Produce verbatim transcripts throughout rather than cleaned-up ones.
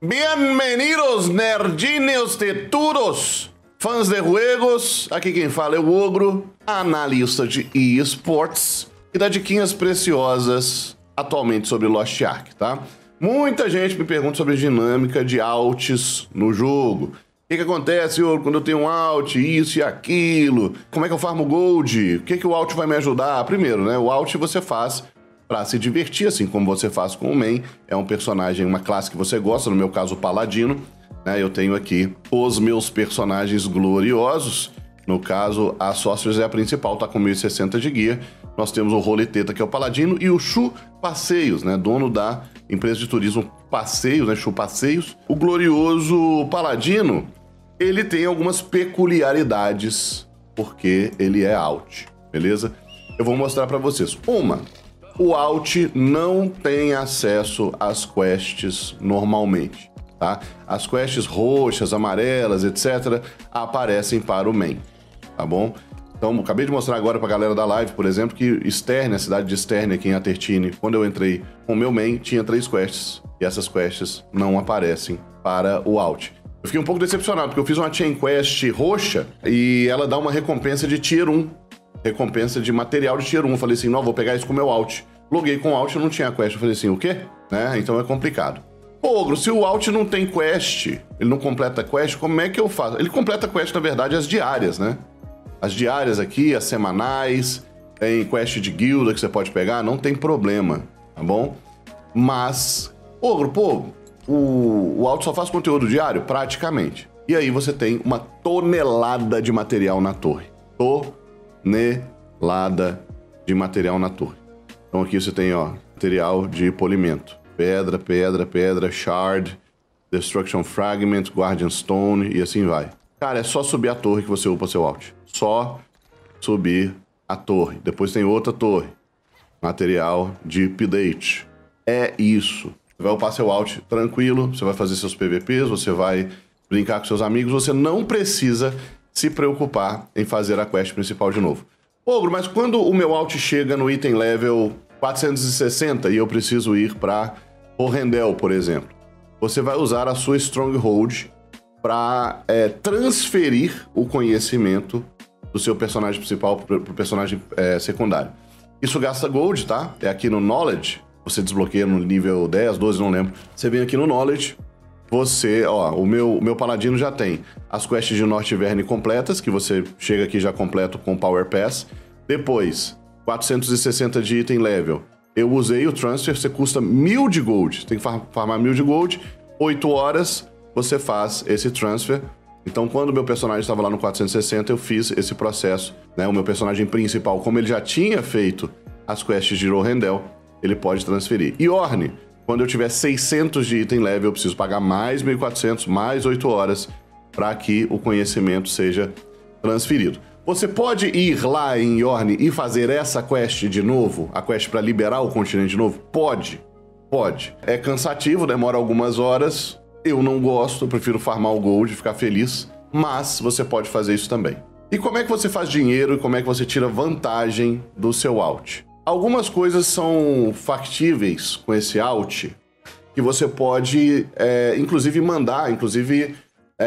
Bienvenidos, nerdinhos tetudos, fãs de juegos. Aqui quem fala é o Ogro, analista de eSports, e dá diquinhas preciosas atualmente sobre Lost Ark, tá? Muita gente me pergunta sobre a dinâmica de alts no jogo. O que que acontece, Ogro, quando eu tenho um alt, isso e aquilo? Como é que eu farmo gold? O que que o alt vai me ajudar? Primeiro, né, o alt você faz para se divertir, assim como você faz com o main. É um personagem, uma classe que você gosta, no meu caso o Paladino, né? Eu tenho aqui os meus personagens gloriosos. No caso, a Sorceress é a principal, tá com mil e sessenta de guia. Nós temos o Roleteta, que é o Paladino, e o Chu Passeios, né, dono da empresa de turismo Passeios, né, Chu Passeios. O glorioso Paladino, ele tem algumas peculiaridades, porque ele é alt, beleza? Eu vou mostrar para vocês. Uma, o alt não tem acesso às quests normalmente, tá? As quests roxas, amarelas, etcétera aparecem para o main, tá bom? Então, acabei de mostrar agora pra galera da live, por exemplo, que Sterne, a cidade de Sterne, aqui em Atertine, quando eu entrei com o meu main, tinha três quests, e essas quests não aparecem para o alt. Eu fiquei um pouco decepcionado, porque eu fiz uma chain quest roxa, e ela dá uma recompensa de tier um, recompensa de material de tier um. Eu falei assim, não, vou pegar isso com o meu alt. Loguei com o alt e não tinha quest. Eu falei assim, o quê? Né? Então é complicado. Pô, Ogro, se o alt não tem quest, ele não completa quest, como é que eu faço? Ele completa quest, na verdade, as diárias, né? As diárias aqui, as semanais, tem quest de guilda que você pode pegar, não tem problema, tá bom? Mas, Ogro, pô, o, o alt só faz conteúdo diário? Praticamente. E aí você tem uma tonelada de material na torre. Tonelada de material na torre. Então aqui você tem, ó, material de polimento. Pedra, pedra, pedra, shard, destruction fragment, guardian stone e assim vai. Cara, é só subir a torre que você upa seu alt. Só subir a torre. Depois tem outra torre. Material de update. É isso. Você vai upar seu alt tranquilo, você vai fazer seus P V Ps, você vai brincar com seus amigos, você não precisa se preocupar em fazer a quest principal de novo. Ogro, mas quando o meu alt chega no item level quatrocentos e sessenta e eu preciso ir para Horrendel, por exemplo, você vai usar a sua Stronghold para é, transferir o conhecimento do seu personagem principal para o personagem é, secundário. Isso gasta gold, tá? É aqui no Knowledge, você desbloqueia no nível dez, doze, não lembro. Você vem aqui no Knowledge, você, ó, o meu, o meu Paladino já tem as quests de Norte Verne completas, que você chega aqui já completo com Power Pass. Depois, quatrocentos e sessenta de item level. Eu usei o transfer, você custa mil de gold. Você tem que farmar mil de gold, oito horas, você faz esse transfer. Então, quando o meu personagem estava lá no quatrocentos e sessenta, eu fiz esse processo, né? O meu personagem principal, como ele já tinha feito as quests de Horrendel, ele pode transferir. E Orne, quando eu tiver seiscentos de item level, eu preciso pagar mais mil e quatrocentos, mais oito horas, para que o conhecimento seja transferido. Você pode ir lá em Yorn e fazer essa quest de novo, a quest para liberar o continente de novo? Pode, pode. É cansativo, demora algumas horas, eu não gosto, eu prefiro farmar o gold e ficar feliz, mas você pode fazer isso também. E como é que você faz dinheiro e como é que você tira vantagem do seu alt? Algumas coisas são factíveis com esse alt, que você pode, é, inclusive, mandar, inclusive,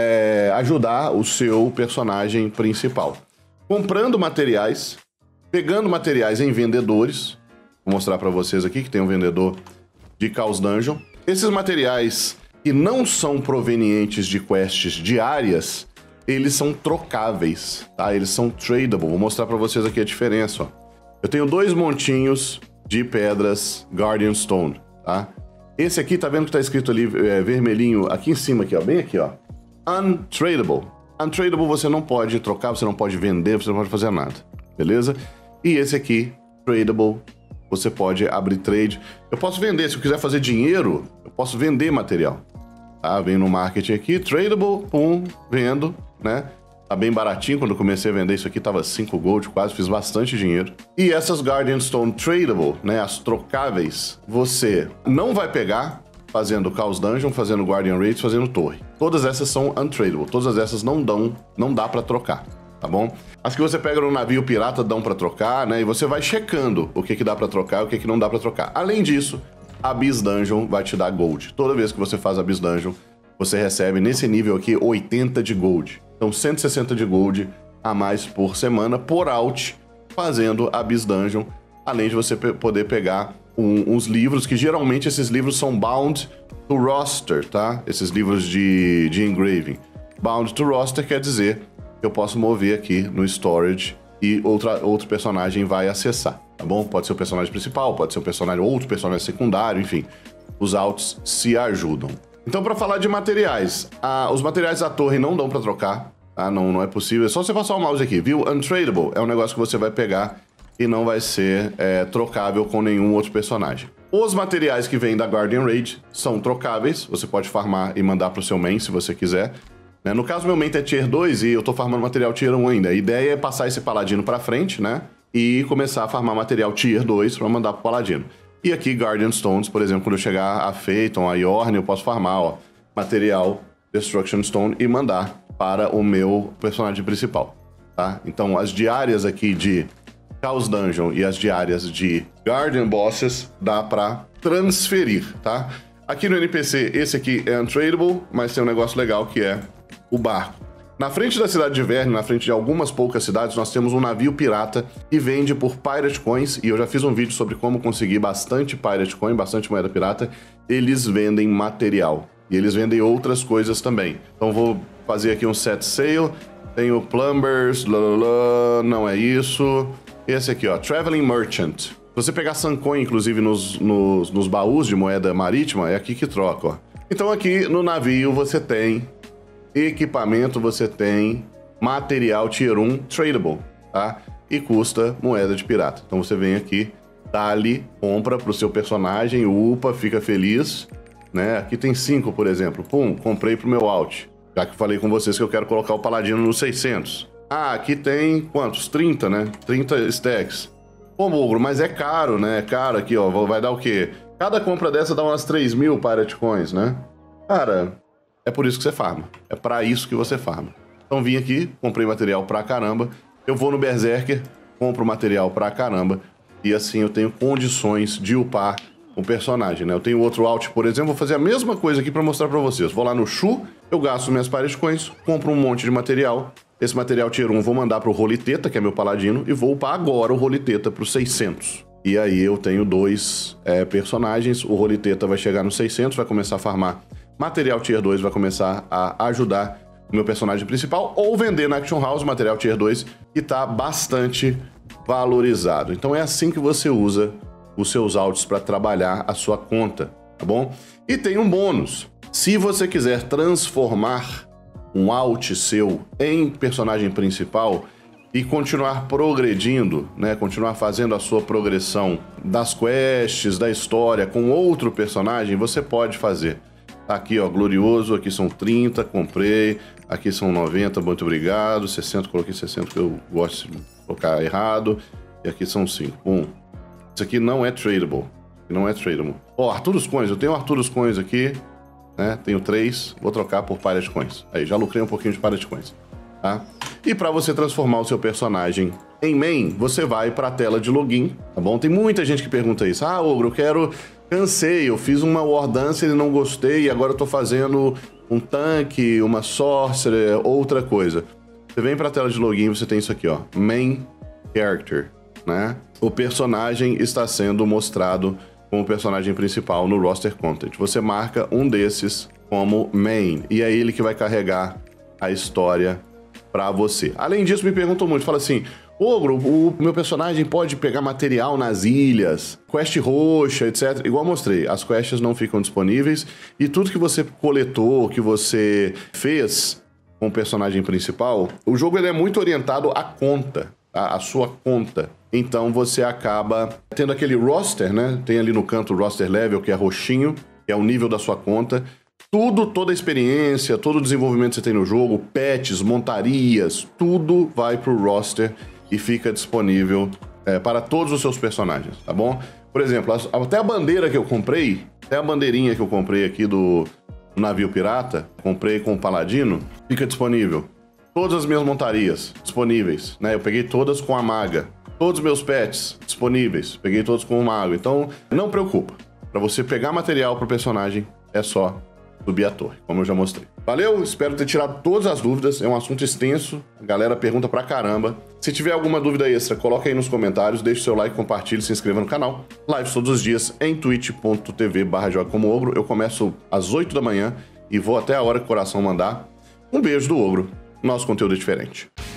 é, ajudar o seu personagem principal. Comprando materiais, pegando materiais em vendedores. Vou mostrar para vocês aqui que tem um vendedor de Chaos Dungeon. Esses materiais que não são provenientes de quests diárias, eles são trocáveis, tá? Eles são tradable. Vou mostrar para vocês aqui a diferença, ó. Eu tenho dois montinhos de pedras Guardian Stone, tá? Esse aqui, tá vendo que tá escrito ali é, vermelhinho aqui em cima, aqui, ó, bem aqui, ó. Untradable. Untradable você não pode trocar, você não pode vender, você não pode fazer nada, beleza? E esse aqui, tradable, você pode abrir trade. Eu posso vender, se eu quiser fazer dinheiro, eu posso vender material, tá? Vem no marketing aqui, tradable, pum, vendo, né? Tá bem baratinho, quando eu comecei a vender isso aqui tava cinco gold quase, fiz bastante dinheiro. E essas Guardian Stone tradable, né, as trocáveis, você não vai pegar fazendo Chaos Dungeon, fazendo Guardian Raids, fazendo torre. Todas essas são untradable, todas essas não dão, não dá pra trocar, tá bom? As que você pega no navio pirata dão pra trocar, né, e você vai checando o que que dá pra trocar e o que que não dá pra trocar. Além disso, a Abyss Dungeon vai te dar gold. Toda vez que você faz a Abyss Dungeon, você recebe nesse nível aqui oitenta de gold. Então cento e sessenta de gold a mais por semana, por out, fazendo a Abyss Dungeon, além de você pe poder pegar um, uns livros, que geralmente esses livros são bound to roster, tá? Esses livros de, de engraving. Bound to roster quer dizer que eu posso mover aqui no storage e outra, outro personagem vai acessar, tá bom? Pode ser o personagem principal, pode ser um personagem, outro personagem secundário, enfim. Os outs se ajudam. Então, para falar de materiais, ah, os materiais da torre não dão para trocar, tá? Não, não é possível. É só você passar o mouse aqui, viu? Untradable é um negócio que você vai pegar e não vai ser é, trocável com nenhum outro personagem. Os materiais que vêm da Guardian Raid são trocáveis, você pode farmar e mandar para o seu main se você quiser. Né? No caso, meu main é tier dois e eu tô farmando material tier um ainda. A ideia é passar esse paladino para frente, né? E começar a farmar material tier dois para mandar pro paladino. E aqui, Guardian Stones, por exemplo, quando eu chegar a Phaeton, a Yorn, eu posso farmar, ó, material Destruction Stone e mandar para o meu personagem principal, tá? Então, as diárias aqui de Chaos Dungeon e as diárias de Guardian Bosses dá pra transferir, tá? Aqui no N P C, esse aqui é untradable, mas tem um negócio legal que é o barco. Na frente da cidade de Verne, na frente de algumas poucas cidades, nós temos um navio pirata que vende por Pirate Coins, e eu já fiz um vídeo sobre como conseguir bastante Pirate Coin, bastante moeda pirata. Eles vendem material, e eles vendem outras coisas também. Então vou fazer aqui um set sail, tenho plumbers, lalala, não é isso. Esse aqui, ó, Traveling Merchant. Se você pegar Suncoin, inclusive, nos, nos, nos baús de moeda marítima, é aqui que troca, ó. Então aqui no navio você tem equipamento, você tem material tier um tradable, tá? E custa moeda de pirata. Então você vem aqui, dá ali, compra pro seu personagem, upa, fica feliz, né? Aqui tem cinco, por exemplo. Pum, comprei pro meu alt. Já que falei com vocês que eu quero colocar o paladino no seiscentos. Ah, aqui tem quantos? trinta, né? trinta stacks. Pô, Mogro, mas é caro, né? É caro aqui, ó. Vai dar o quê? Cada compra dessa dá umas três mil Pirate Coins, né? Cara, é por isso que você farma. É pra isso que você farma. Então vim aqui, comprei material pra caramba. Eu vou no Berserker, compro material pra caramba. E assim eu tenho condições de upar o personagem, né? Eu tenho outro alt, por exemplo, vou fazer a mesma coisa aqui pra mostrar pra vocês. Vou lá no Shu, eu gasto minhas Pirate Coins, compro um monte de material. Esse material tier um vou mandar pro Roliteta, que é meu paladino, e vou upar agora o Roliteta pro seiscentos. E aí eu tenho dois é, personagens, o Roliteta vai chegar no seiscentos, vai começar a farmar material tier dois, vai começar a ajudar o meu personagem principal, ou vender na Action House material tier dois, que tá bastante valorizado. Então é assim que você usa os seus alts para trabalhar a sua conta, tá bom? E tem um bônus. Se você quiser transformar um alt seu em personagem principal e continuar progredindo, né, continuar fazendo a sua progressão das quests, da história com outro personagem, você pode fazer. Tá aqui, ó, glorioso, aqui são trinta, comprei, aqui são noventa, muito obrigado, sessenta, coloquei sessenta que eu gosto de colocar errado, e aqui são cinco, bom. Isso aqui não é tradable, não é tradable. Ó, Arthurus Coins, eu tenho Arthurus Coins aqui, né, tenho três, vou trocar por Pirate Coins. Aí, já lucrei um pouquinho de Pirate Coins, tá? E para você transformar o seu personagem em main, você vai para a tela de login, tá bom? Tem muita gente que pergunta isso. Ah, Ogro, eu quero... Cansei, eu fiz uma War Dancer e não gostei, e agora eu tô fazendo um tanque, uma sorcerer, outra coisa. Você vem para a tela de login, você tem isso aqui, ó, Main Character, né? O personagem está sendo mostrado como personagem principal no roster content. Você marca um desses como main, e é ele que vai carregar a história para você. Além disso, me perguntam muito, fala assim, Ogro, o meu personagem pode pegar material nas ilhas, quest roxa, etcétera. Igual eu mostrei, as quests não ficam disponíveis e tudo que você coletou, que você fez com o personagem principal, o jogo ele é muito orientado à conta, tá? À sua conta. Então você acaba tendo aquele roster, né? Tem ali no canto o roster level, que é roxinho, que é o nível da sua conta. Tudo, toda a experiência, todo o desenvolvimento que você tem no jogo, pets, montarias, tudo vai pro roster e fica disponível é, para todos os seus personagens, tá bom? Por exemplo, as, até a bandeira que eu comprei, até a bandeirinha que eu comprei aqui do, do navio pirata, comprei com o paladino, fica disponível. Todas as minhas montarias disponíveis, né? Eu peguei todas com a maga. Todos os meus pets disponíveis, peguei todos com o mago. Então, não preocupa. Para você pegar material pro personagem, é só subir a torre, como eu já mostrei. Valeu, espero ter tirado todas as dúvidas, é um assunto extenso, a galera pergunta pra caramba. Se tiver alguma dúvida extra, coloca aí nos comentários, deixe seu like, compartilhe, se inscreva no canal. Lives todos os dias em twitch ponto tv barra joga como ogro. Eu começo às oito da manhã e vou até a hora que o coração mandar. Um beijo do Ogro, nosso conteúdo é diferente.